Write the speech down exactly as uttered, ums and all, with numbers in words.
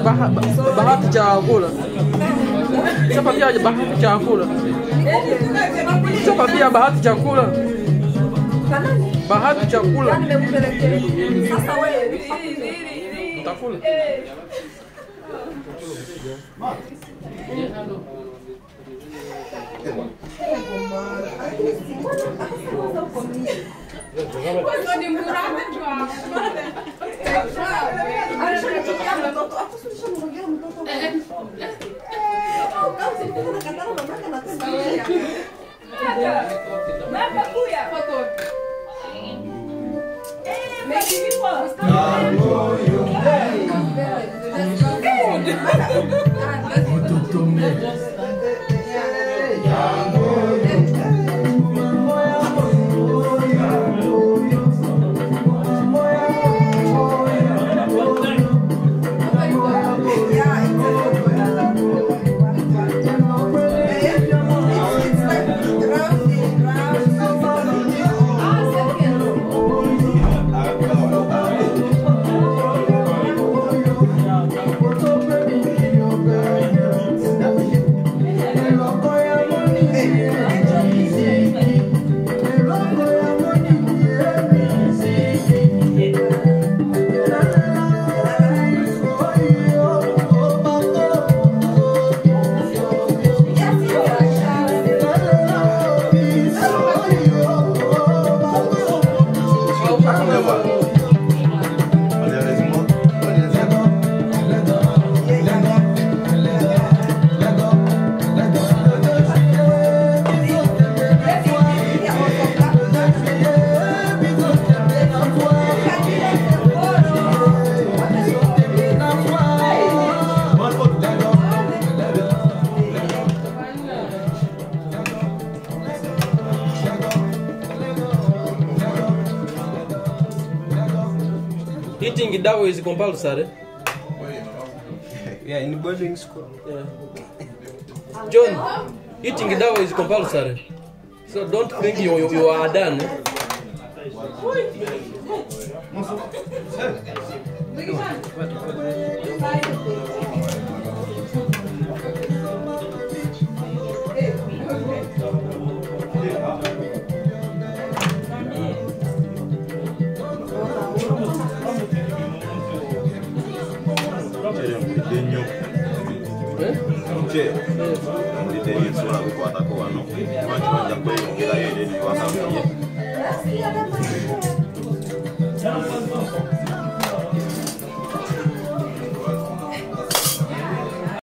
bahati chakula. Siapa pia bahati chakula. Siapa pia bahati chakula. Bahati chakula. Sasa wewe utakula. Questo di murate qua. Eating dawa is compulsory. Yeah, in boarding school. Yeah. John, eating dawa is compulsory. So don't think you, you, you are done. Gracias.